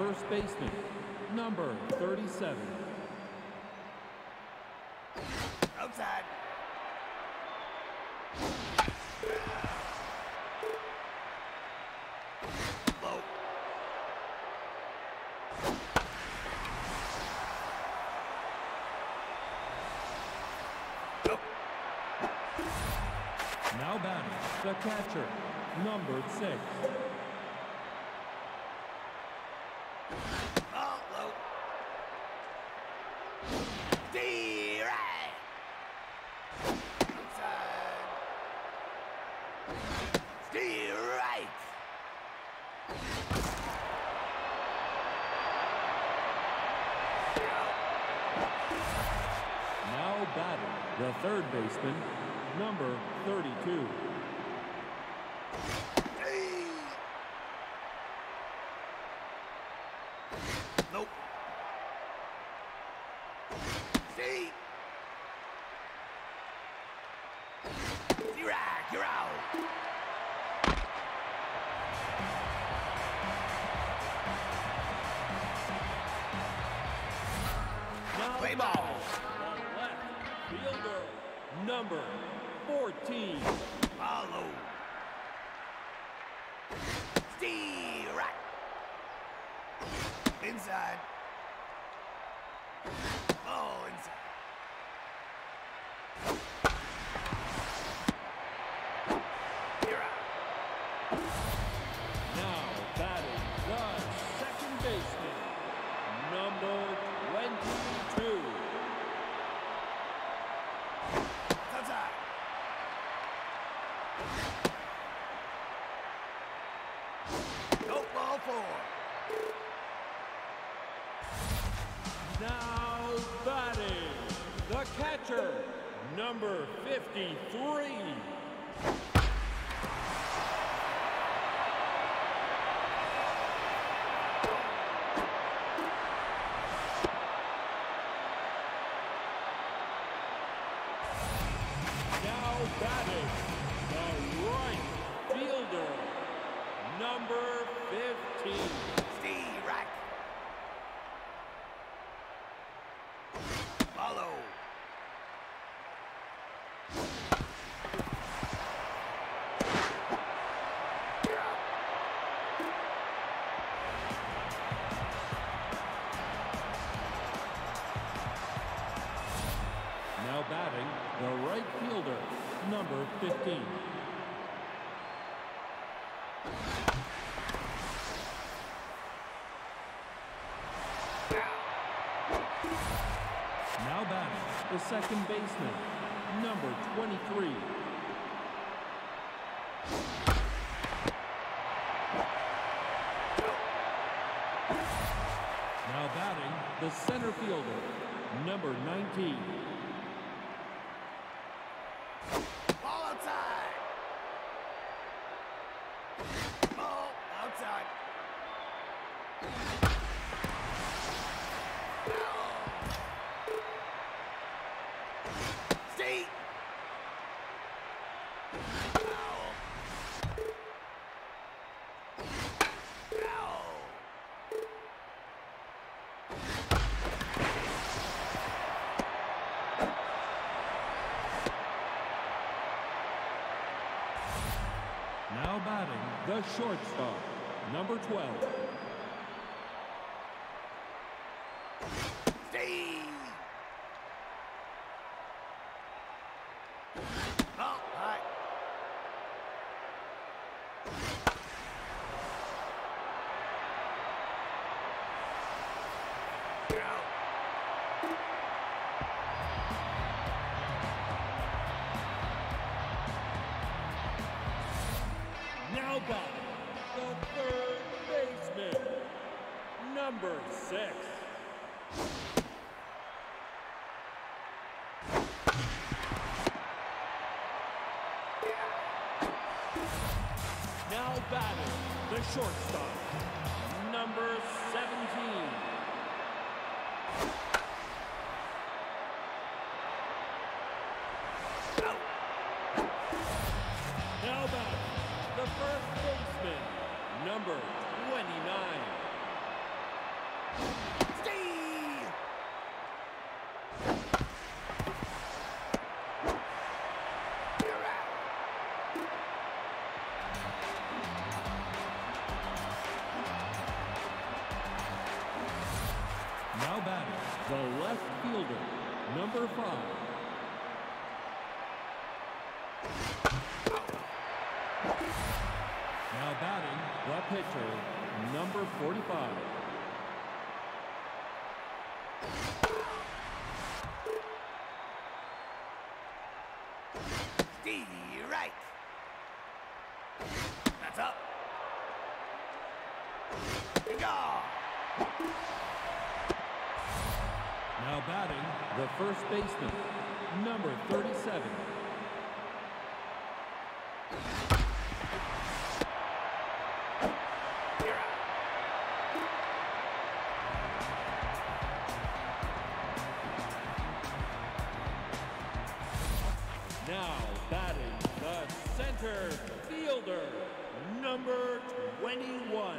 first baseman, number 37. Outside. Low. Go. Now batting, the catcher, number 6. Ball low. D-right. Outside. D-right. Now batting, the third baseman, number 32. Nope. See? D-right, you're out. Now Play ball. the left fielder, number 14. Follow. D-right. Inside. Oh, inside. You're out. Now batting, the second baseman, number 22. Outside. Go ball 4. Now batting, the catcher, number 53. Now batting, the right fielder, number 15. Steve right. Follow. You're out. Now batting, the right fielder, number 15. Now batting, the second baseman, number 23. Now batting, the center fielder, number 19. Ball outside. Ball outside. Steve. Foul. Foul. Now batting, the shortstop, number 12. Steve. Oh, high. You're out. Now batting, the third baseman, number 6. Now batting, the shortstop, number 17. Out. Now batting, the first baseman, number 29. Steve! You're out. Now batting, the left fielder, number 5. Now batting, the pitcher, number 45. Steve, right. That's up. Gone. Now batting, the first baseman, number 37. You're out. Now batting, the center fielder, number 21.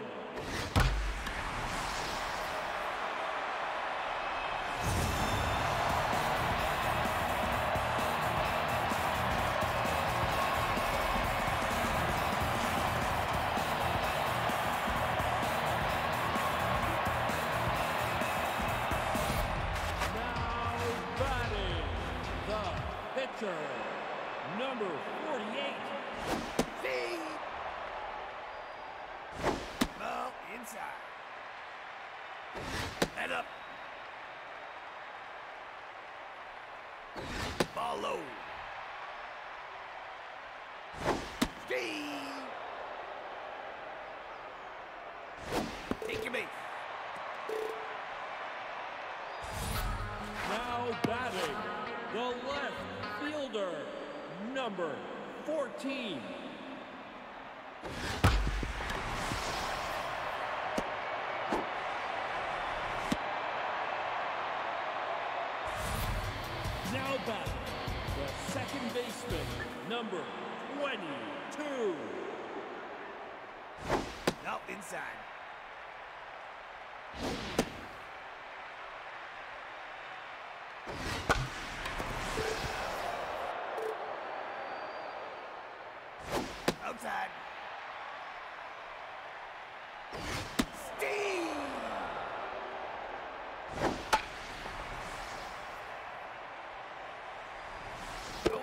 Now batting, the pitcher, number 48. Steve! Ball inside. Head up. Ball low. Steve! Take your base. Now batting, the left fielder, number 14. Now batting, the second baseman, number 22. No, inside. Outside. Steve! Oh.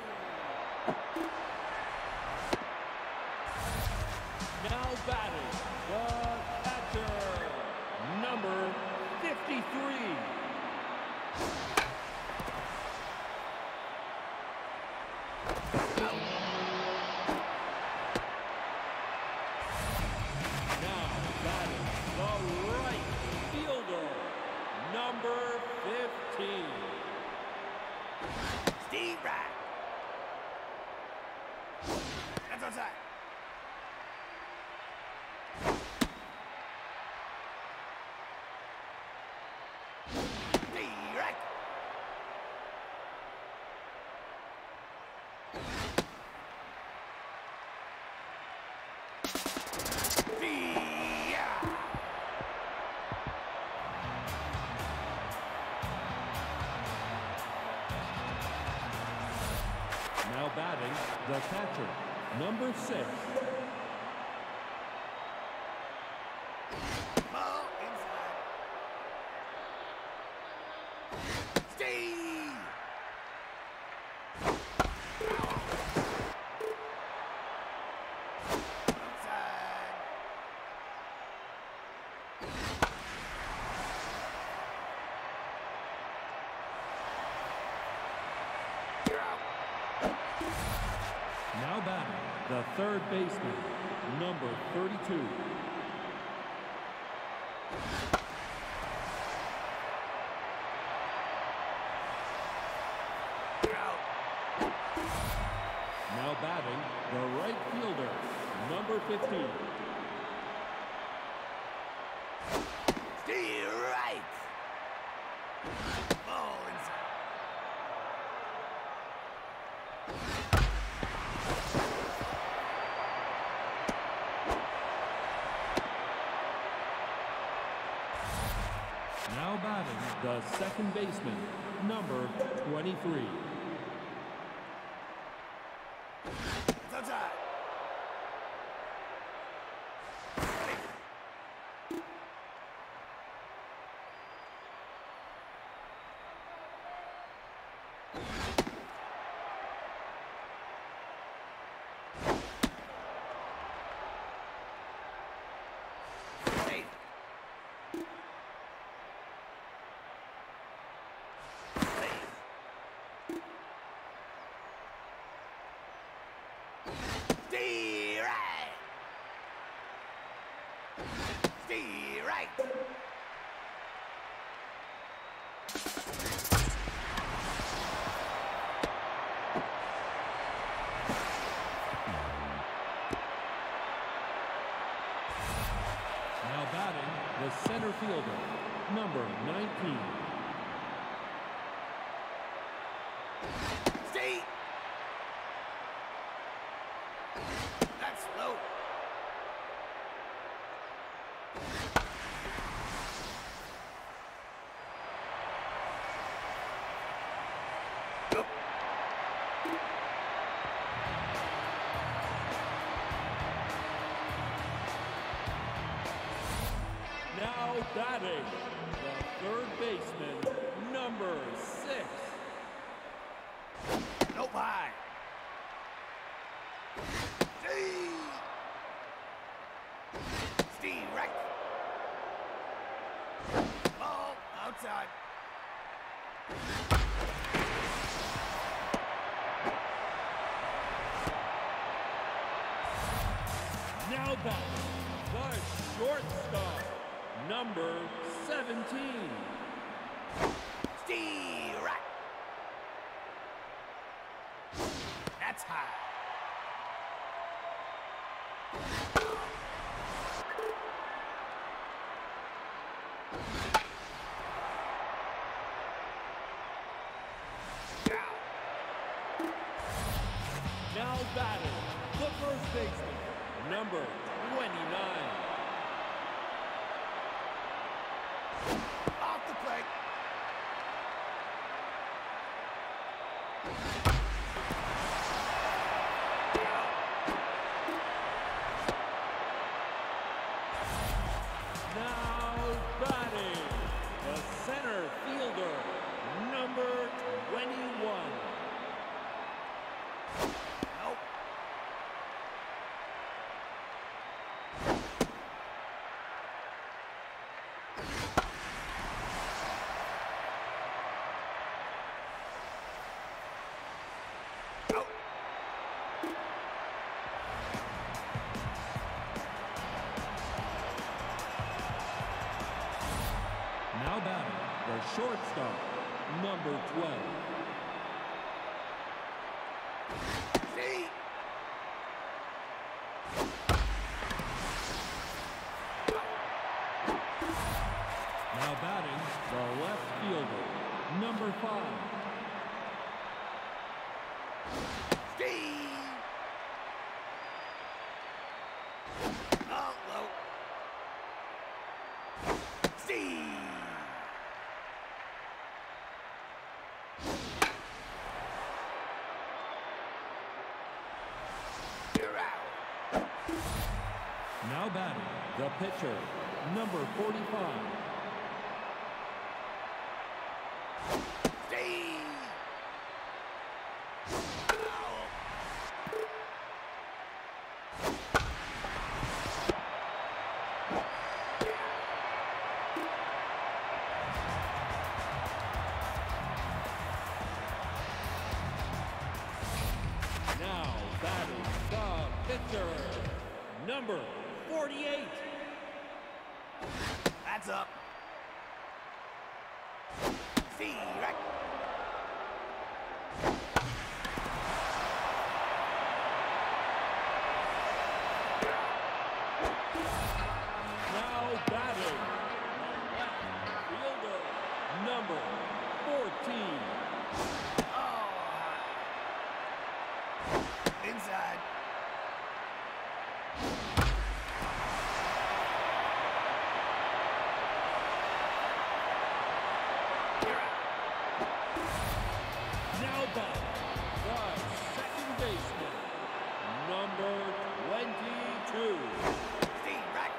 Now batting, the catcher, number 53. Now batting, the right fielder, number 15. Steve right. That's outside. Steve right. Steve, yeah. Now batting, the catcher, number 6. Ball inside. Steve! Outside. You're out. Now batting, the third baseman, number 32. You're out. Now batting, the right fielder, number 15. Steve right. Ball inside. second baseman, number 23. It's outside. Hey. Stay right. Stay right. Now batting, the center fielder, number 19. Stay. That's low. Go. Now batting, the third baseman, number 6. Nope, high. Stay. Stay right. Ball outside. Now batting, the shortstop, number 17. Stay right. That's high. Down. Now batting, the first baseman, number 29. Off the plate. Now batting, the center fielder, number 21. Nope. Out. Now batting, the shortstop, number 12. Stay. Now batting, the left fielder, number 5. Stay. Oh, low. Stay. You're out. Now batting, the pitcher, number 45. Stay. Ow. Now batting, the pitcher, number 48. That's up. See, right. Now batting, the left fielder, number 14. Oh. Inside. spot, the second baseman, number 22. Steve Rex.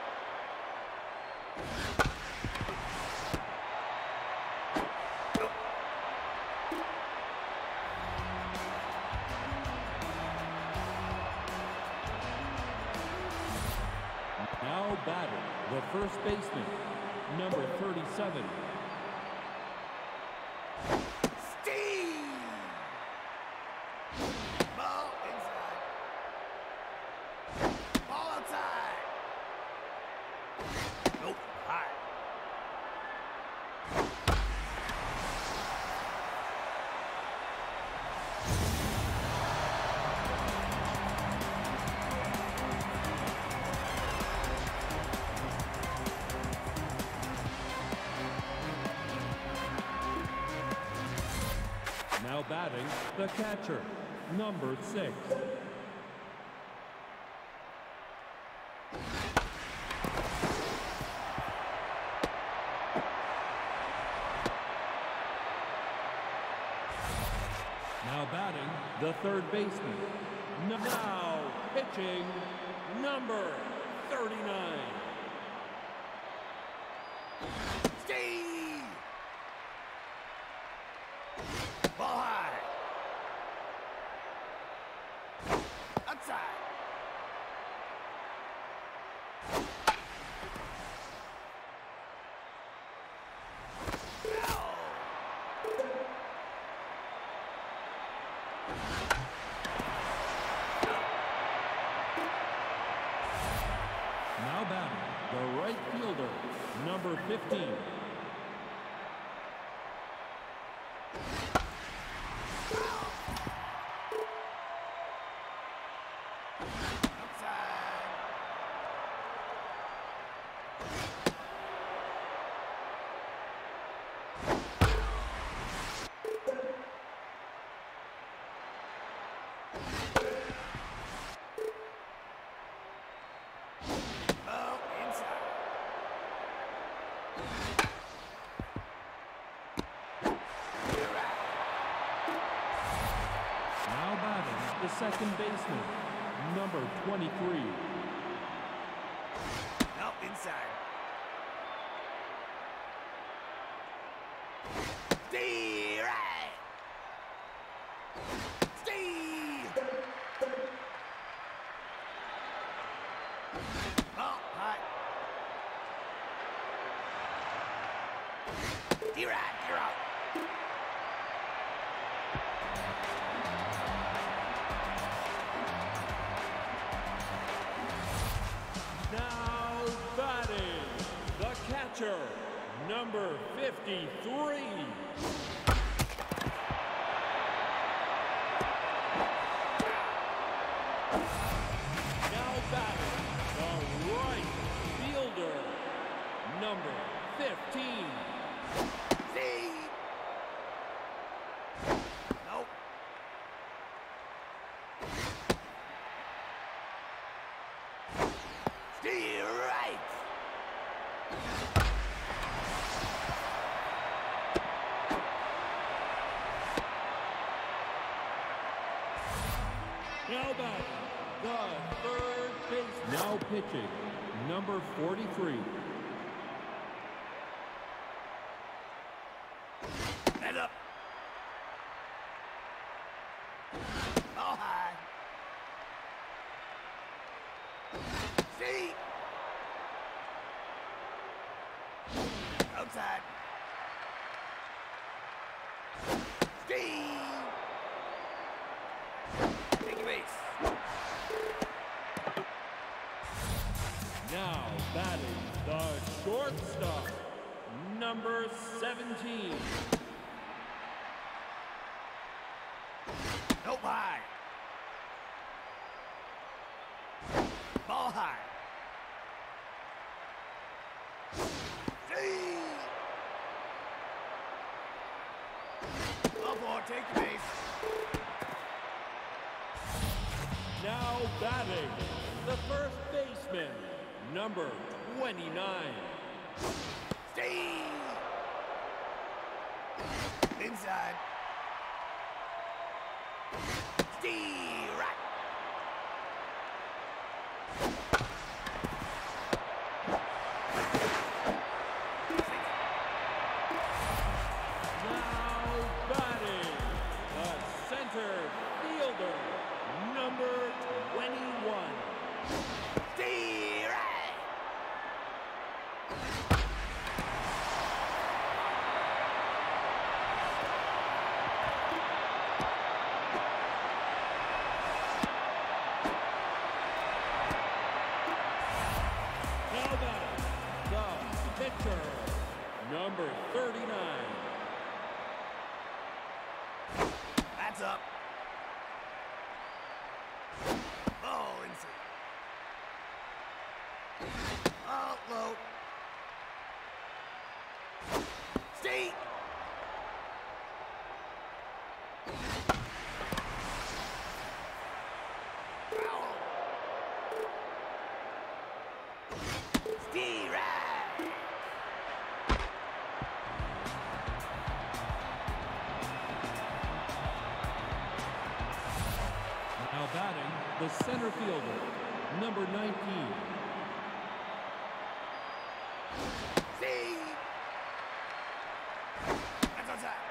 Now batting, the first baseman, number 37. Steve. Ball inside. Ball outside. Nope. High. Now batting, the catcher, number 6. Now batting, the third baseman. Now pitching, number 39. Steve. Ball high. Outside. Foul. Now batting, the right fielder, number 15. Outside. Ball inside. You're right. Now batting, the second baseman, number 23. Nope, inside. Steve right. Steve. Ball high. Steve right, you're out. Now batting, the catcher, number 53. Now batting, the right fielder, number 15. Steve. Nope. Steve right. Now batting, the third base. Now pitching, number 43. Head up. Ball high. Steve. Outside. Steve. Take your base. Now batting, the shortstop, number 17. Nope, high. Ball high. Steve. Ball four, take your base. Now batting, the first baseman, number 29. Steve. Inside. Strike. Now batting, the center fielder, number 21. Strike. Now batting, the pitcher, number 39. That's up. Ball inside. Ball low. Stay. Foul. Strike. Now batting, the center fielder, number 19. See? That's outside.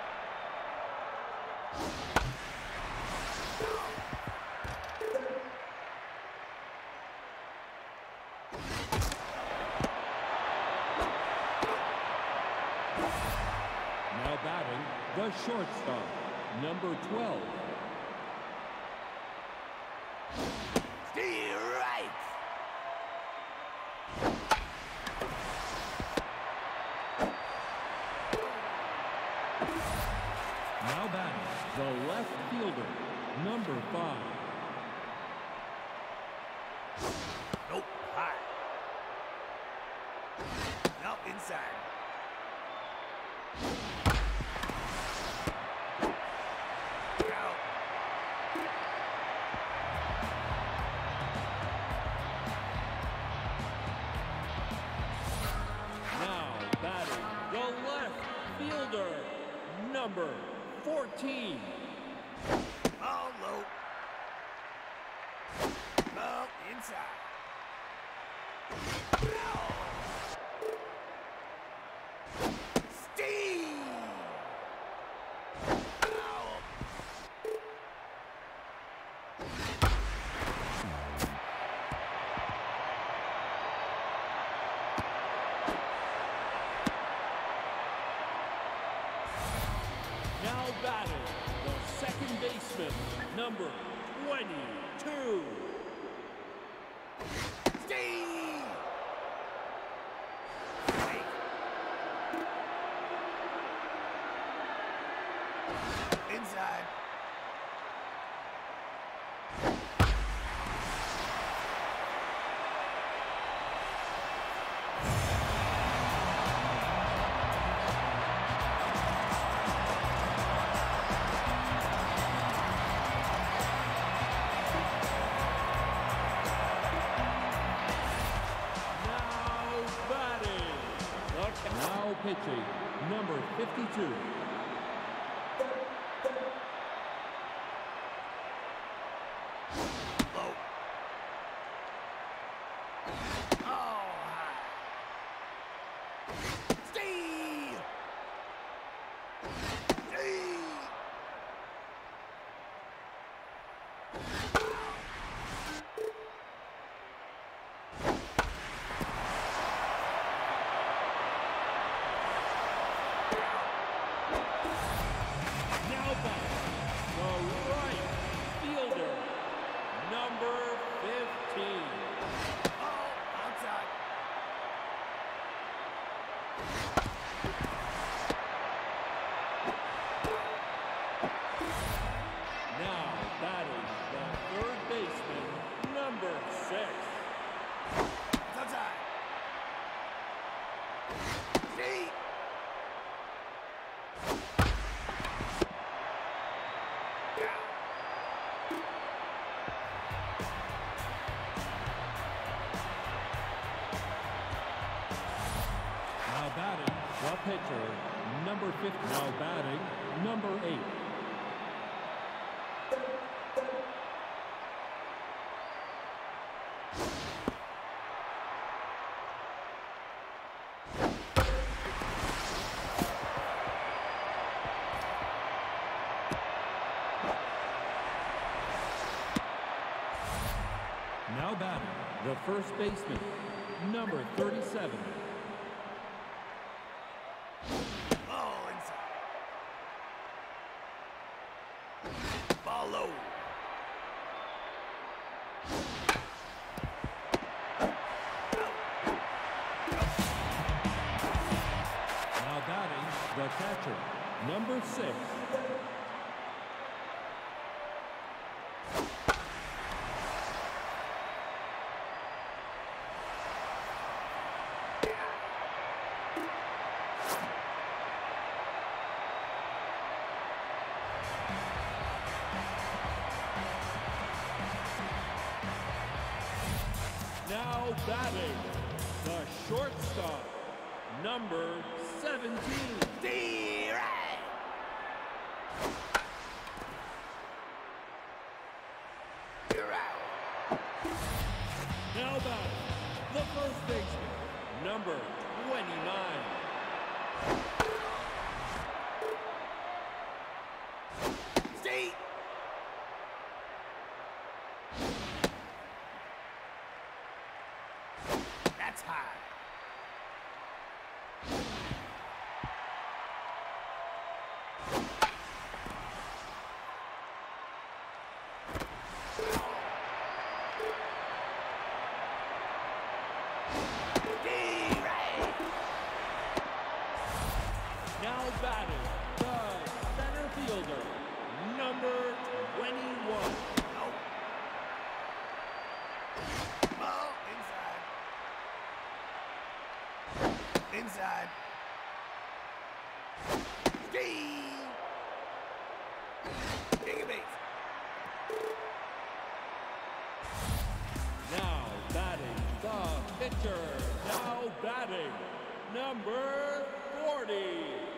Now batting, the shortstop, number 12. Strike. Now batting, the left fielder, number 5. Nope. High. Nope. Inside. Out. Now batting, the left fielder, number 14. Ball low. Ball inside. Foul. Steve. Foul. Now batting, the second baseman, number 22. Steve. Wait. Inside. Now pitching, number 52. Low. Oh, high. Steve. Steve. Now batting, the right fielder, number 15. Oh, outside. Now batting, the third baseman, number 6. It's outside. Steve. Now batting, the pitcher, number 50. Now batting, number 8. Now batting, the first baseman, number 37. Oh, inside. Ball low. Now batting, the catcher, number 6. Now batting, the shortstop, number 17. D-Ray. You're out. Now batting, the first baseman, number 29. Steve. That's high. D-Ray. Now batting, the center fielder, number 21. Nope. Ball inside. Inside. Steve. Take a base. Now batting, the pitcher. Now batting, number 40.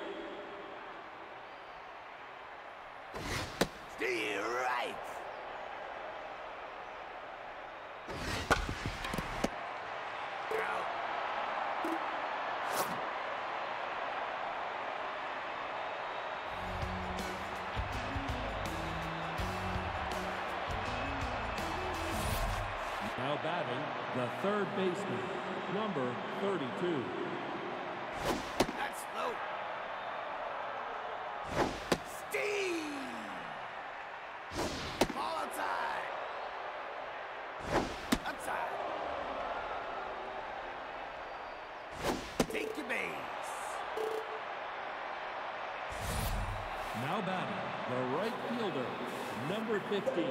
Steve right. Out. Now batting, the third baseman, number 32. That's low. Steve. Ball outside. Outside. Take your base. Now batting, the right fielder, number 15.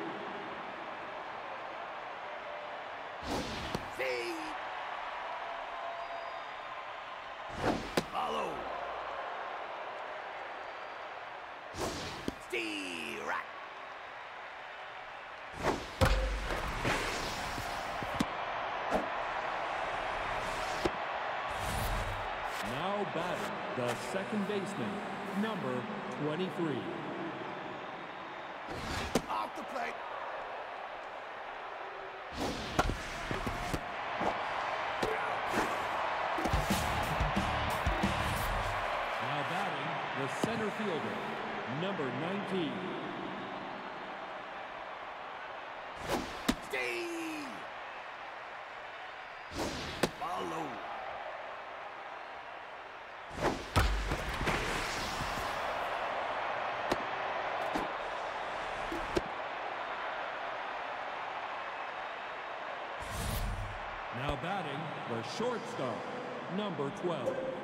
Steve. Follow. Steve right. Now batting, the second baseman, number 23. Off the plate. Now batting, the center fielder, number 19. Steve. Ball low. Now batting, the shortstop, number 12.